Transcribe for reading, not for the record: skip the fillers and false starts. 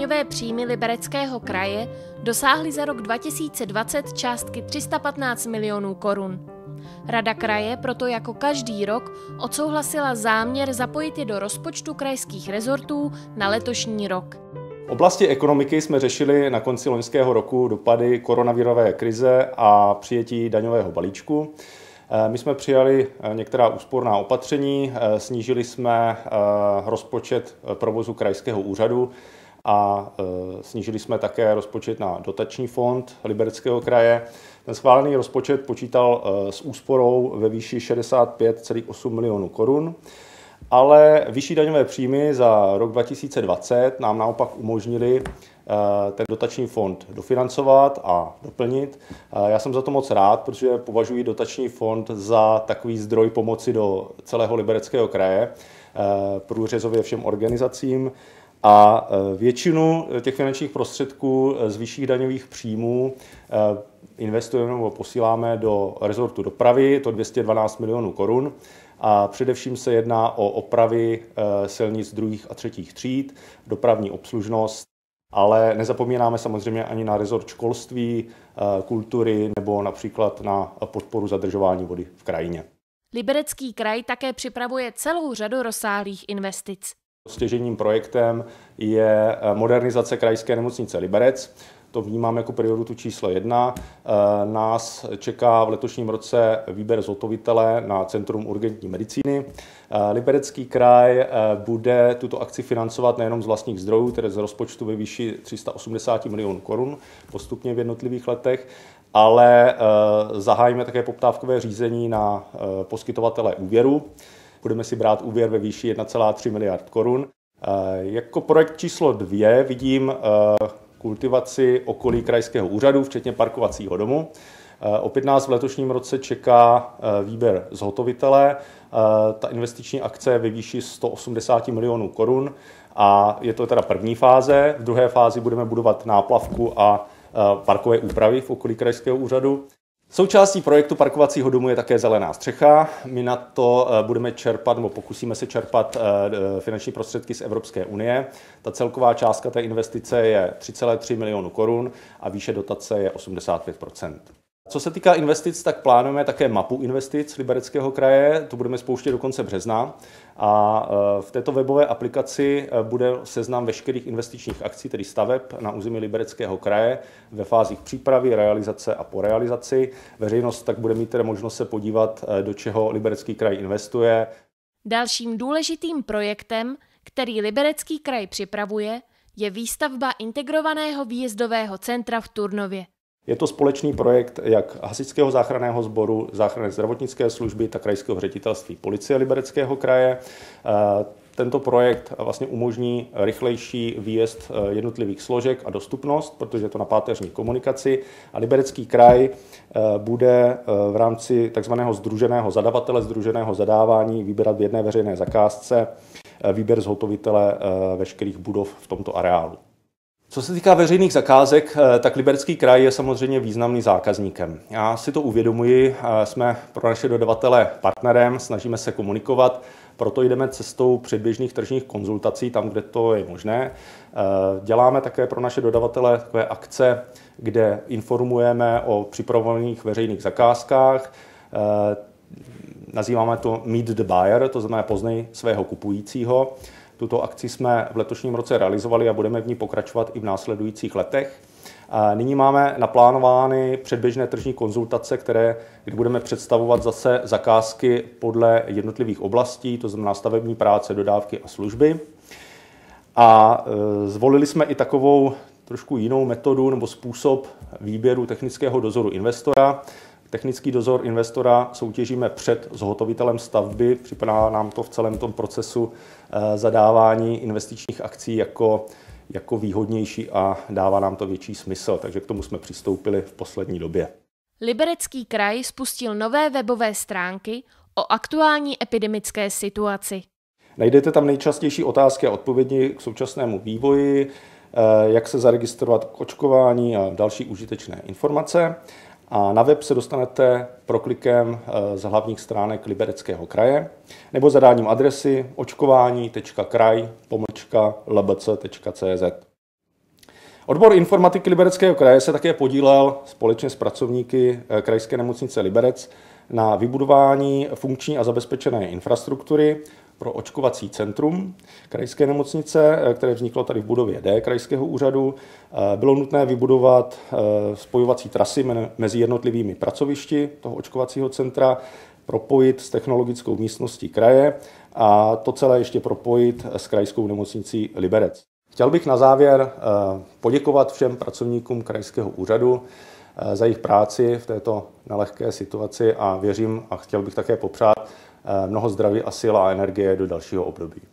daňové příjmy Libereckého kraje dosáhly za rok 2020 částky 315 milionů korun. Rada kraje proto jako každý rok odsouhlasila záměr zapojit je do rozpočtu krajských rezortů na letošní rok. V oblasti ekonomiky jsme řešili na konci loňského roku dopady koronavirové krize a přijetí daňového balíčku. My jsme přijali některá úsporná opatření, snížili jsme rozpočet provozu krajského úřadu a snížili jsme také rozpočet na dotační fond Libereckého kraje. Ten schválený rozpočet počítal s úsporou ve výši 65,8 milionů korun, ale vyšší daňové příjmy za rok 2020 nám naopak umožnili ten dotační fond dofinancovat a doplnit. Já jsem za to moc rád, protože považuji dotační fond za takový zdroj pomoci do celého Libereckého kraje, průřezově všem organizacím. A většinu těch finančních prostředků z vyšších daňových příjmů investujeme nebo posíláme do rezortu dopravy, to 212 milionů korun. A především se jedná o opravy silnic druhých a třetích tříd, dopravní obslužnost, ale nezapomínáme samozřejmě ani na rezort školství, kultury nebo například na podporu zadržování vody v krajině. Liberecký kraj také připravuje celou řadu rozsáhlých investic. Stěžejním projektem je modernizace krajské nemocnice Liberec. To vnímám jako prioritu číslo 1. Nás čeká v letošním roce výběr zhotovitele na Centrum urgentní medicíny. Liberecký kraj bude tuto akci financovat nejenom z vlastních zdrojů, tedy z rozpočtu ve výši 380 milionů korun postupně v jednotlivých letech, ale zahájíme také poptávkové řízení na poskytovatele úvěru. Budeme si brát úvěr ve výši 1,3 miliard korun. Jako projekt číslo 2 vidím kultivaci okolí krajského úřadu, včetně parkovacího domu. Opět nás v letošním roce čeká výběr zhotovitele. Ta investiční akce je ve výši 180 milionů korun a je to teda první fáze. V druhé fázi budeme budovat náplavku a parkové úpravy v okolí krajského úřadu. Součástí projektu parkovacího domu je také zelená střecha. My na to budeme čerpat, nebo pokusíme se čerpat finanční prostředky z Evropské unie. Ta celková částka té investice je 3,3 milionu korun a výše dotace je 85%. Co se týká investic, tak plánujeme také mapu investic Libereckého kraje, to budeme spouštět do konce března a v této webové aplikaci bude seznam veškerých investičních akcí, tedy staveb na území Libereckého kraje ve fázích přípravy, realizace a po realizaci. Veřejnost tak bude mít tedy možnost se podívat, do čeho Liberecký kraj investuje. Dalším důležitým projektem, který Liberecký kraj připravuje, je výstavba integrovaného výjezdového centra v Turnově. Je to společný projekt jak Hasičského záchranného sboru, záchranné zdravotnické služby, tak krajského ředitelství policie Libereckého kraje. Tento projekt vlastně umožní rychlejší výjezd jednotlivých složek a dostupnost, protože je to na páteřní komunikaci. A Liberecký kraj bude v rámci takzvaného sdruženého zadavatele, sdruženého zadávání vybírat v jedné veřejné zakázce výběr zhotovitele veškerých budov v tomto areálu. Co se týká veřejných zakázek, tak Liberecký kraj je samozřejmě významným zákazníkem. Já si to uvědomuji, jsme pro naše dodavatele partnerem, snažíme se komunikovat, proto jdeme cestou předběžných tržních konzultací tam, kde to je možné. Děláme také pro naše dodavatele takové akce, kde informujeme o připravovaných veřejných zakázkách. Nazýváme to Meet the Buyer, to znamená poznej svého kupujícího. Tuto akci jsme v letošním roce realizovali a budeme v ní pokračovat i v následujících letech. Nyní máme naplánovány předběžné tržní konzultace, kdy budeme představovat zase zakázky podle jednotlivých oblastí, to znamená stavební práce, dodávky a služby. A zvolili jsme i takovou trošku jinou metodu nebo způsob výběru technického dozoru investora. Technický dozor investora soutěžíme před zhotovitelem stavby, připadá nám to v celém tom procesu zadávání investičních akcí jako výhodnější a dává nám to větší smysl, takže k tomu jsme přistoupili v poslední době. Liberecký kraj spustil nové webové stránky o aktuální epidemické situaci. Najdete tam nejčastější otázky a odpovědi k současnému vývoji, jak se zaregistrovat k očkování a další užitečné informace. A na web se dostanete proklikem z hlavních stránek Libereckého kraje nebo zadáním adresy očkování.kraj.lbc.cz. Odbor informatiky Libereckého kraje se také podílel společně s pracovníky Krajské nemocnice Liberec na vybudování funkční a zabezpečené infrastruktury pro očkovací centrum krajské nemocnice, které vzniklo tady v budově D krajského úřadu. Bylo nutné vybudovat spojovací trasy mezi jednotlivými pracovišti toho očkovacího centra, propojit s technologickou místností kraje a to celé ještě propojit s krajskou nemocnicí Liberec. Chtěl bych na závěr poděkovat všem pracovníkům krajského úřadu za jejich práci v této nelehké situaci a věřím a chtěl bych také popřát mnoho zdraví a sil a energie do dalšího období.